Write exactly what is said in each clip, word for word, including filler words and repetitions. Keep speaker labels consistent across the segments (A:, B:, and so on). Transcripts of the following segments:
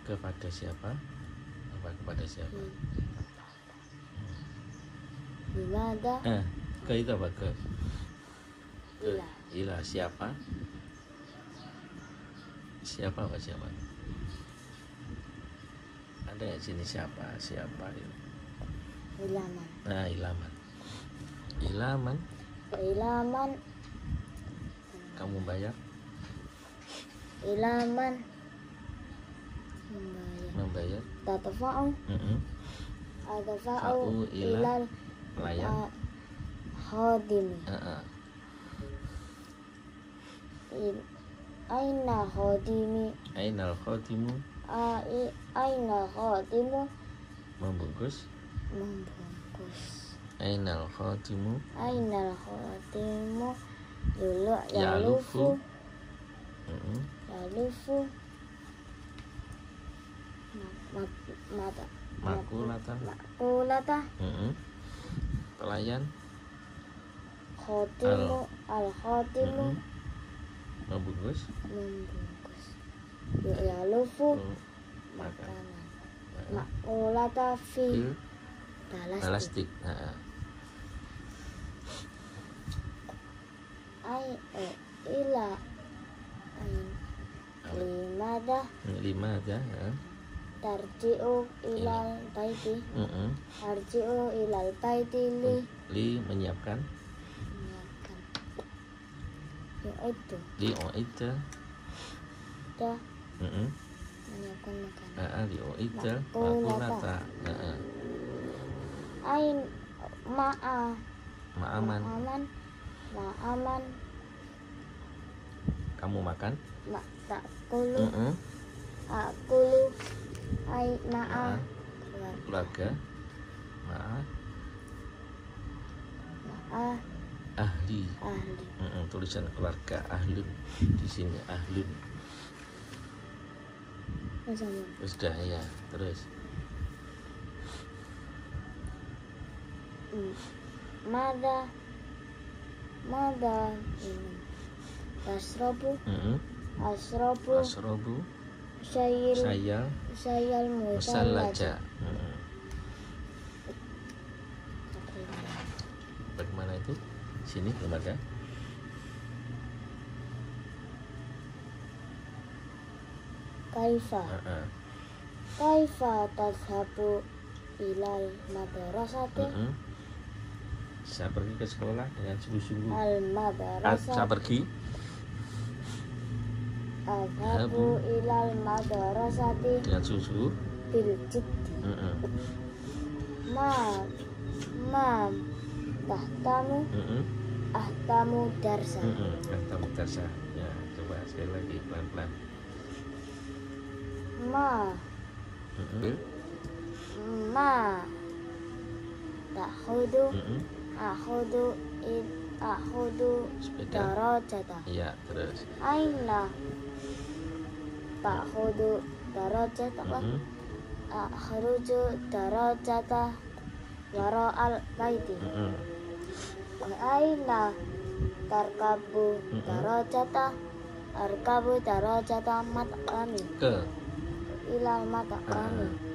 A: Kepada siapa? Apa kepada siapa?
B: Bimada?
A: Eh, ke itu apa ke? Ke
B: Ila.
A: ila siapa? Siapa apa siapa? Ada nggak sini siapa? Siapa itu?
B: Ilaman.
A: Nah, ilaman. Ilaman.
B: Ilaman.
A: Kamu bayar?
B: Ilaman. Membayar.
A: Membayar?
B: Tatafa'u.
A: Mm-mm.
B: Adafa'u
A: Fa'u ila
B: ilal
A: pelayan.
B: Khodimi.
A: Uh-uh.
B: Aina khodimi.
A: Ainal khotimu.
B: Ai aina khodimu.
A: Membungkus.
B: Membungkus.
A: Ainal khotimu.
B: Aina khodimu. Yulu
A: Yalufu.
B: yalufu.
A: Mm-mm.
B: Yalufu. Mak mata.
A: Makulatan.
B: Makulata.
A: Mm-mm. Pelayan.
B: Khodimu. Al khodimu.
A: Mm-mm. Membungkus.
B: Membungkus. Yalufu.
A: Oh, makan.
B: Makanan.
A: Uh-uh.
B: Makulata fi.
A: Fil
B: Balastik.
A: Balastik. Uh-uh.
B: Ai eh, ila ain limada
A: Lima aja. Uh.
B: tarji'u ilal baiti
A: Mm-mm.
B: tarji'u ilal baiti li
A: Li menyiapkan.
B: menyiapkan ya itu
A: Li oita.
B: dah
A: Mm-mm.
B: menyiapkan makanan.
A: Uh-uh. Li oita.
B: Makulata.
A: Makulata. Uh-uh.
B: Ain ma'a
A: Ma'aman.
B: ma'aman ma'aman
A: Kamu makan?
B: ma ta'kulu
A: Mm-mm.
B: akulu ai ma'a
A: Ma'a. Keluarga. Ma'a.
B: ma'a
A: Ahli.
B: ahli.
A: Mm-mm. Tulisan keluarga ahlun di sini ahlun.
B: Bersama.
A: Sudah ya. Terus.
B: Hmm. Mada Mada minum Tasrobu
A: Mm-mm.
B: Asrobu
A: Asrobu.
B: Sayil
A: Sayal.
B: Sayal musallaja.
A: Musallaja. Mm-mm. Bagaimana itu? Sini belum ada.
B: Kaifa
A: Uh-uh.
B: Kaifa tazhabu ilal madrasati
A: Mm-mm. Saya pergi ke sekolah dengan sungguh-sungguh.
B: al
A: Ah,
B: madrasah
A: saya pergi.
B: Adhabu ilal madrasati
A: Dengan sungguh-sungguh.
B: bil jiddi
A: Mm-mm.
B: ma ma tahtamu
A: Mm-mm.
B: ahtamu darsa
A: Mm-mm. Kata mutasa. Ya, coba sekali lagi pelan-pelan.
B: ma
A: Mm-mm.
B: ma takhudu
A: Mm-mm.
B: akhudu id akhudu
A: Sepeda.
B: darajata
A: Iya, terus.
B: aina takhudu darajata apa
A: Mm-mm.
B: akhruju darajata wara al baiti
A: Mm-mm.
B: wa aina tarkabu
A: Mm-mm.
B: darajata arkabu darajata matakami
A: Ke.
B: ilal matakami
A: Uh-uh.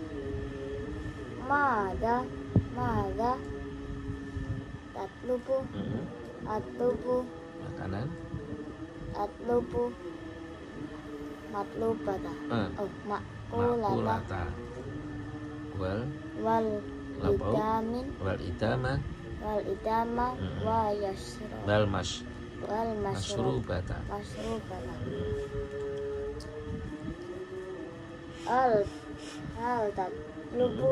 B: mada mada tatlubu
A: Mm-mm.
B: atlubu
A: Makanan.
B: atlubu matlubata
A: Uh.
B: oh makulata
A: Makulata. Wal.
B: wal
A: Lapau.
B: idamin
A: Wal idama.
B: wal idama
A: Mm-mm.
B: wa yasro
A: Wal mas.
B: wal masrub
A: Masrubata.
B: masrubata
A: Mm-mm.
B: al hal tatlubu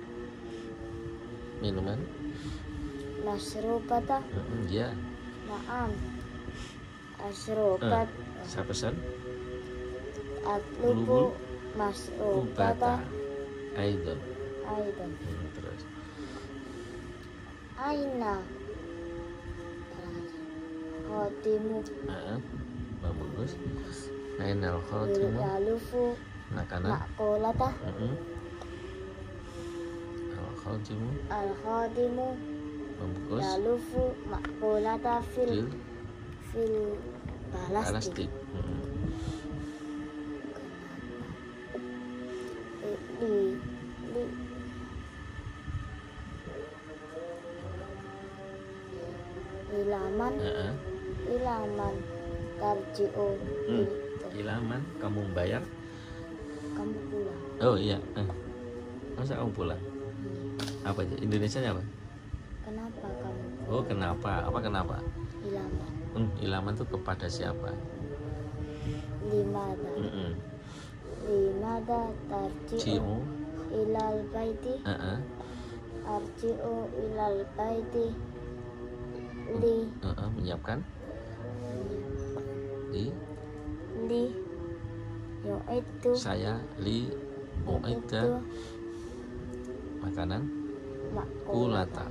A: Minuman.
B: masrubata
A: Mm-mm. Ya.
B: na'am
A: Uh.
B: asrubat
A: Saya pesan.
B: atlubu
A: Ubata.
B: masrubata
A: Aidon.
B: aidan
A: Hmm, terus.
B: aina khotimu
A: Uh-uh. Bagus. Ainal khotimu.
B: yalufu
A: Makanan.
B: makulata
A: Mm-mm. Al khotimu.
B: al khodimu
A: Membungkus.
B: yalufu makulata fil
A: Fil
B: fil balastik
A: Plastik. Mm-mm.
B: ilaman
A: Heeh.
B: ilaman tarji'u
A: Hmm.
B: il-
A: Ilaman kamu membayar.
B: kamu pulang.
A: Oh iya. Eh. Masa kamu pulang? Apa aja? Indonesianya apa?
B: Kenapa kamu
A: Oh kenapa? Apa kenapa?
B: ilaman?
A: Hmm, ilaman tuh kepada siapa?
B: Limada
A: Mm-mm.
B: limada tarji'u
A: Ciu.
B: ilal baiti
A: Heeh.
B: arji'u ilal baiti li
A: Heeh, menyiapkan di
B: li yu'iddu
A: saya li mu'idda makanan kulata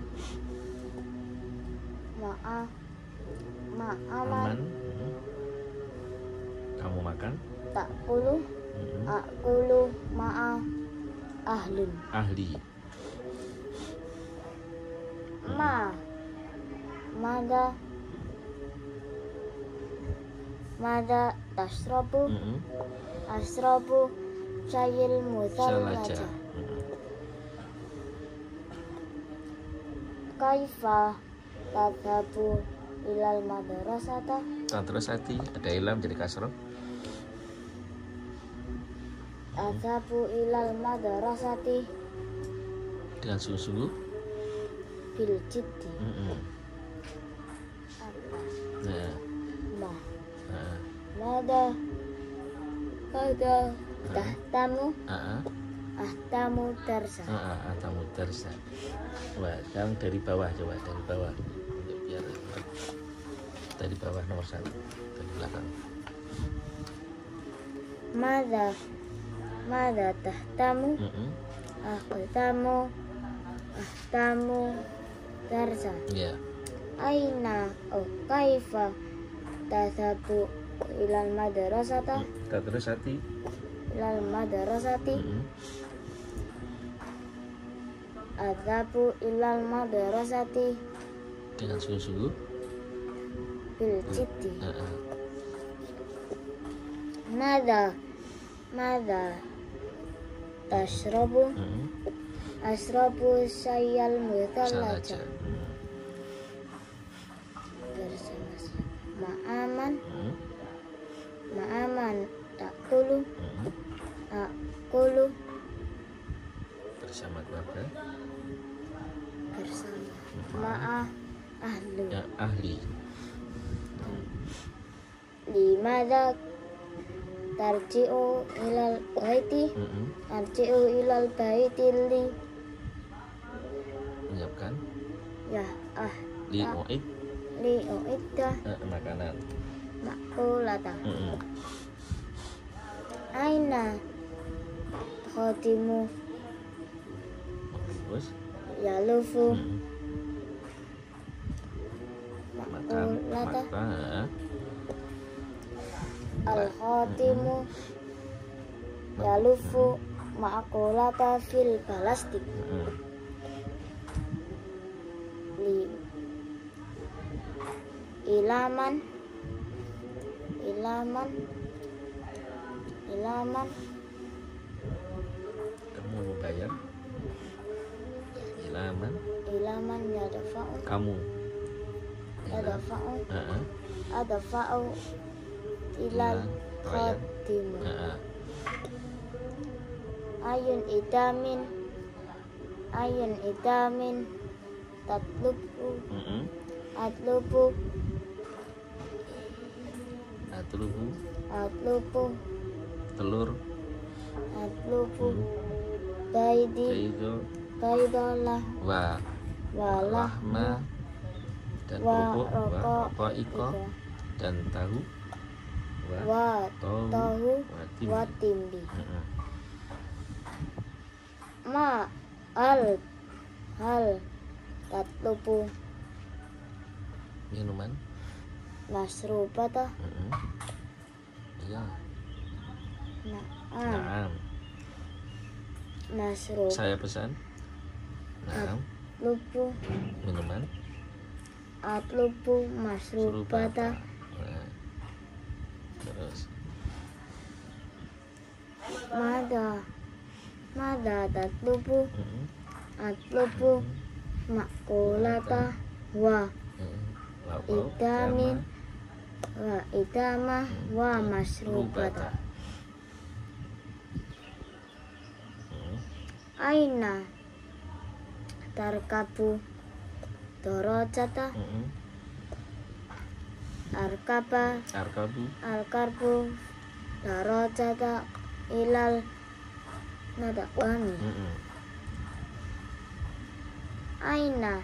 B: ma'a ma'aman
A: aman. Mm. Kamu makan.
B: tak kulu
A: Mm-mm.
B: akulu ma'a ahlun
A: Ahli.
B: ma mada mada tasrabu
A: Mm-mm.
B: asrabu syayil
A: Salaja.
B: muthallaja
A: Mm-mm.
B: kaifa tadhabu ilal madrasata
A: Nah, terus hati ada ilam jadi kasroh.
B: adhabu ilal madrasati
A: Dengan sungguh-sungguh.
B: bil jiddi
A: Mm-mm.
B: apa
A: Nah,
B: ma
A: heeh.
B: mada mada tahtamu
A: Heeh.
B: ahtamu darsa
A: Heeh, atamu darsa. Wah, sekarang dari bawah coba dari bawah. Untuk biar dari bawah nomor satu dari belakang.
B: mada mada tahtamu
A: Mm-mm.
B: ahtamu ahtamu darsa
A: Iya.
B: aina oh kaifa tadhabu ilal madrasata
A: Kita terus hati.
B: ilal madrasati
A: Mm-mm.
B: adhabu ilal madrasati
A: Dengan sungguh-sungguh.
B: bil jiddi
A: Heeh.
B: mada mada tashrabu
A: Mm-mm.
B: asrabu syayal
A: Salaja.
B: muthallaja
A: Mm.
B: bersama ma'aman
A: Mm.
B: ma'aman takulu
A: Mm.
B: akulu
A: Bersama keluarga.
B: bersama ma'a ahlu
A: Ya, ahli.
B: limada tarji'u ilal baiti
A: Mm-mm.
B: tarji'u ilal baiti li
A: Menyiapkan
B: ya ah
A: li
B: ah,
A: mu'id.
B: li uidda
A: Eh, makanan.
B: makulata
A: Mm-mm.
B: aina khodimu
A: Terus.
B: yalufu
A: Mm-mm. Makan.
B: makulata
A: Makan. Heeh.
B: al khodimu yalufu makulata fil balastik
A: Mm-mm.
B: li ilaman ilaman ilaman
A: Kamu membayar. Ilaman.
B: ilaman yadafa'u
A: Kamu. Ilam.
B: yadafa'u
A: Heeh.
B: adafa'u ilal
A: Bayar.
B: khodimu
A: Heeh.
B: ayun idamin ayun idamin tatlubu
A: Mm-mm.
B: atlubu
A: Atlubu.
B: atlubu
A: Telur.
B: atlubu
A: Mm.
B: baidi
A: Baido.
B: baidolah
A: Wa.
B: walah
A: Lahma. Dan
B: wa
A: kerupuk. Wa.
B: roko
A: Roko iko. Dan tahu. Wa.
B: wa
A: Tahu.
B: tahu
A: Wa timbi.
B: wa timbi
A: Mm-mm.
B: ma al hal tatlubu
A: Minuman.
B: nasrubata
A: Mm-mm. Iya.
B: na'am
A: Naam.
B: nasrub
A: Saya pesan. Naam.
B: lubu
A: Minuman.
B: atlubu masrubata
A: Nah. Terus.
B: mada mada tatlubu
A: Mm-mm.
B: atlubu makulata wa
A: Mm-mm. Wa
B: idamin wa idama wa masrubata.
A: Hmm.
B: Aina tarkabu dorojata
A: Hmm.
B: arkaba
A: Arkabu
B: alkarbu dorojata ilal nadaqami.
A: Hmm.
B: Aina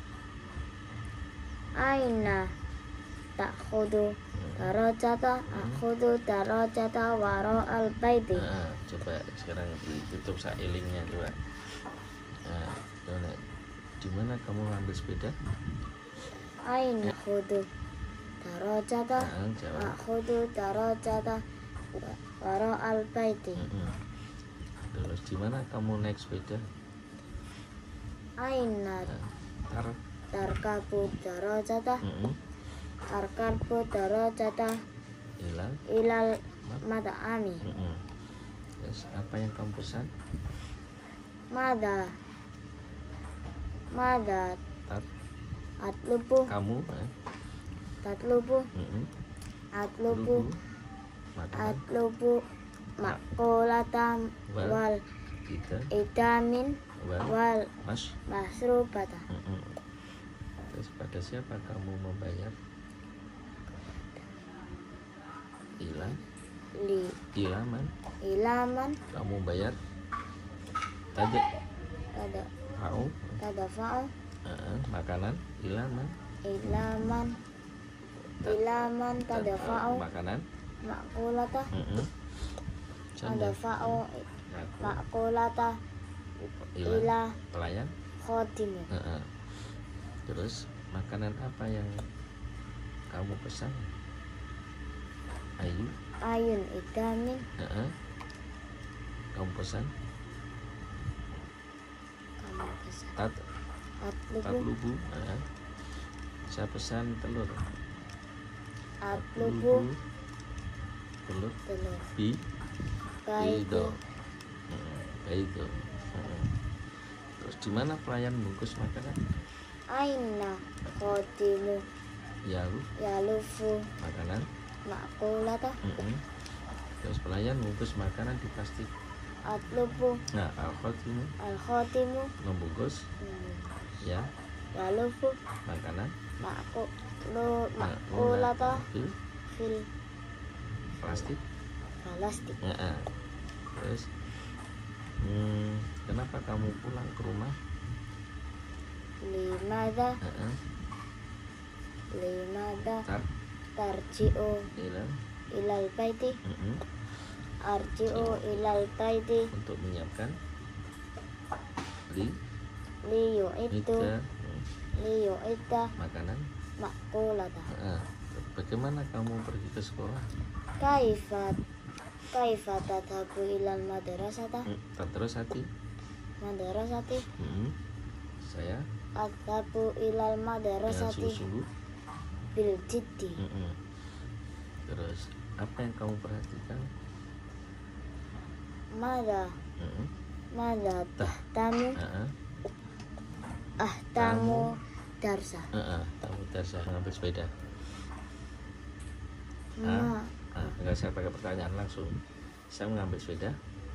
B: Aina takhudu darajata akhudu darajata waro al baiti.
A: Nah, coba sekarang ditutup sailingnya coba. Nah, coba. Di mana kamu ambil sepeda?
B: Aina khudu darajata
A: Nah, jawab.
B: akhudu darajata waro al baiti.
A: Mm-mm. Terus di mana kamu naik sepeda?
B: Aina
A: Nah, tar.
B: tarkabu darajata
A: Mm-mm.
B: arkarbu darajata
A: Ilal.
B: ilal mata'ami.
A: Mm-mm. Terus apa yang kamu pesan?
B: Mada Mada
A: Tat.
B: atlubu
A: Kamu. Eh?
B: tatlubu
A: Mm-mm.
B: atlubu
A: Lubu. Makanan.
B: atlubu makulatam
A: Wal.
B: wal
A: Kita.
B: idamin
A: Wal.
B: wal
A: Mas.
B: masrubata.
A: Mm-mm. Terus pada siapa kamu membayar? Ilan.
B: Li
A: Ilaman.
B: ilaman
A: Kamu bayar? Tadi.
B: tada
A: Kau.
B: tadafa'u
A: Uh, makanan. Ilaman.
B: ilaman ilaman tadafa'u
A: Makanan.
B: makulata
A: Mm-mm. Canda.
B: tadafa'u
A: Aku.
B: makulata
A: Ila.
B: ila
A: Pelayan.
B: khodimu.
A: Uh-uh. Terus makanan apa yang kamu pesan? Ayu.
B: Ayun idamin
A: Uh-uh. Kamu pesan?
B: kamu pesan
A: Tat.
B: atlubu
A: Tatlubu. Uh-uh. Saya pesan telur.
B: atlubu
A: Telur.
B: telur
A: Bi.
B: baidu
A: Uh-uh. Baidu. Uh-uh. Terus di mana pelayan bungkus makanan?
B: aina khodimu
A: Yalu.
B: yalufu
A: Makanan.
B: makulata
A: Mm-mm. Terus pelayan bungkus makanan di plastik.
B: atlubu
A: Nah, al-khotimu
B: al khotimu
A: membungkus ya
B: yalufu
A: makanan
B: maku lu
A: nah,
B: makulata
A: fil
B: fil
A: plastik.
B: plastik.
A: Ya, ah. Terus hmm, kenapa kamu pulang ke rumah?
B: Limada
A: Uh-uh.
B: limada
A: Tar
B: tarji'u
A: ilan
B: ilal baiti
A: mm-mm.
B: arji'u ilal baiti
A: Untuk menyiapkan li
B: liyu itu
A: ida
B: liyu ita
A: makanan.
B: makulata.
A: Uh-uh. Bagaimana kamu pergi ke sekolah?
B: Kaifat kaifat tadhabu ilal madrasata
A: Hmm, terus hati.
B: madrasati
A: Mm-mm. Saya
B: adhabu ilal
A: dengan
B: madrasati
A: sungguh-sungguh.
B: bil jiddi.
A: Mm-mm. Terus apa yang kamu perhatikan?
B: Mada
A: Mm-mm.
B: mada tahtamu
A: Uh-uh.
B: ahtamu darsa.
A: Uh-uh. Kamu saya ngambil sepeda.
B: Ma
A: Ah, enggak, saya pakai pertanyaan langsung. Saya mengambil sepeda.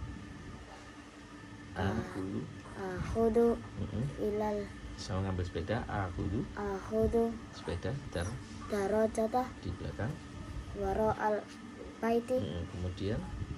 A: Aku
B: akhudu
A: mm-mm.
B: ilal
A: Saya mengambil sepeda. Aku
B: akhudu
A: sepeda dar
B: darajata
A: di belakang.
B: waro al baiti
A: Mm-mm. Kemudian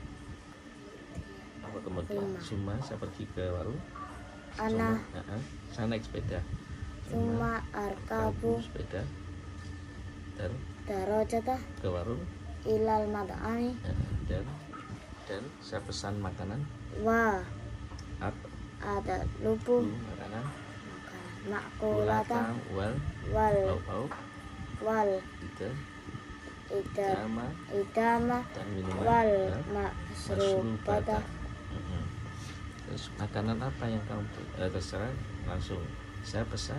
A: apa kemudian?
B: Suma.
A: Suma saya pergi ke warung.
B: ana
A: Suma, uh-uh. Saya naik sepeda.
B: suma arkabu
A: sepeda dan
B: darajata
A: ke warung.
B: ilal mad'ami
A: Uh, dan dan saya pesan makanan.
B: wa
A: Up
B: ada lupu
A: makanan.
B: makulata
A: wal
B: wal
A: lauk lauk
B: wal
A: itu
B: ida
A: sama
B: idama
A: dan minuman
B: wal
A: ya,
B: masrubata.
A: Mm-mm. Terus makanan apa yang kamu eh, terserah langsung saya pesan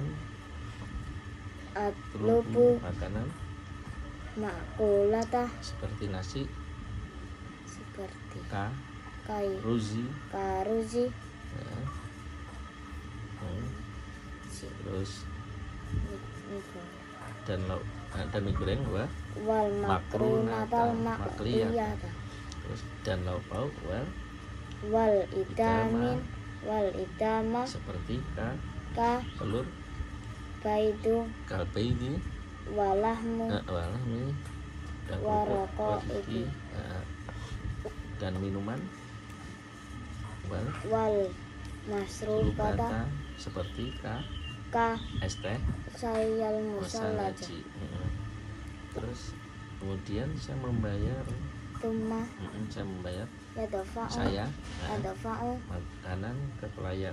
B: Atlubu
A: terlubu makanan
B: makulata
A: seperti nasi
B: seperti
A: ka
B: kai
A: ruzi
B: karuzi
A: ya. Hmm. Terus
B: niko
A: dan lauk uh, dan mie goreng wa
B: wal makrunatal
A: makrunata
B: makliyata
A: terus dan lauk pauk wal
B: wal idamin wal idama
A: seperti ka
B: ka
A: telur
B: baidu
A: kalbaidi
B: walahmu
A: uh, walahmi dan
B: Waroko
A: kerupuk
B: iki.
A: wariki, uh, dan minuman wal
B: wal masrubata
A: lubata seperti ka
B: ka
A: es teh
B: sayal musalaja
A: musalaji. Mm-mm. Terus kemudian saya membayar
B: tuma
A: mm-mm, saya membayar
B: yadafa'u
A: saya nah,
B: yadafa'u
A: makanan ke pelayan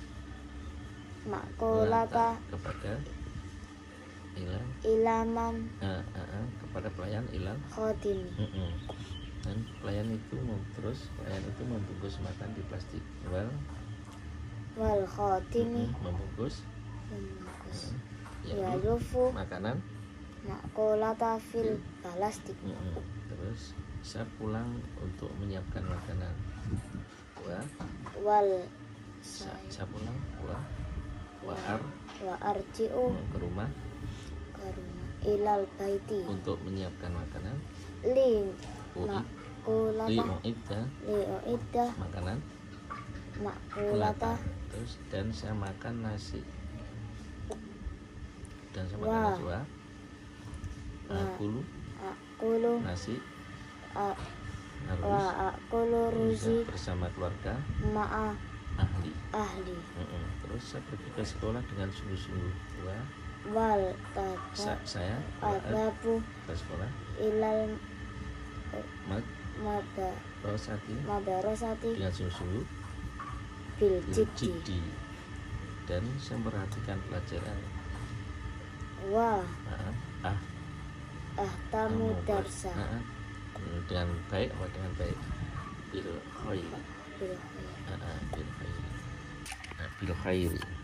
B: makulata
A: kepada ilan
B: ilaman
A: uh, uh, uh, kepada pelayan ilan
B: khodimi
A: mm-mm. Dan pelayan itu mem- terus pelayan itu membungkus makan di plastik well
B: wal khodimi
A: mm-mm, membungkus
B: membungkus
A: ya
B: yalufu
A: makanan
B: makulata fil plastik
A: mm-mm. Terus saya pulang untuk menyiapkan makanan wah
B: wal
A: saya,
B: say
A: saya pulang wah waar
B: wa arji'u
A: ke rumah
B: ke rumah ilal baiti
A: untuk menyiapkan makanan
B: li
A: ui li
B: makulata
A: uidda
B: li uidda
A: makanan
B: makulata
A: terus dan saya makan nasi dan saya makan
B: Wah.
A: nasi wah
B: Wah.
A: akulu
B: akulu
A: nasi
B: a-
A: harus
B: wa akulu ruzi
A: bersama keluarga
B: ma'a
A: ahli.
B: ahli
A: Mm-mm. Terus saya pergi ke sekolah dengan sungguh-sungguh wah
B: wal
A: sa-
B: tadab
A: saya wa'ad
B: adabu
A: ke sekolah
B: ilal
A: mak
B: mada
A: rosati
B: madarasati
A: dengan sungguh-sungguh
B: bil
A: bil
B: jiddi
A: jiddi. Dan saya memperhatikan pelajaran
B: wa
A: ah ah
B: ahtamu darsa
A: ah, ah. dengan baik apa dengan baik bil khair
B: bil
A: ah, ah, bil khair ah, bil khair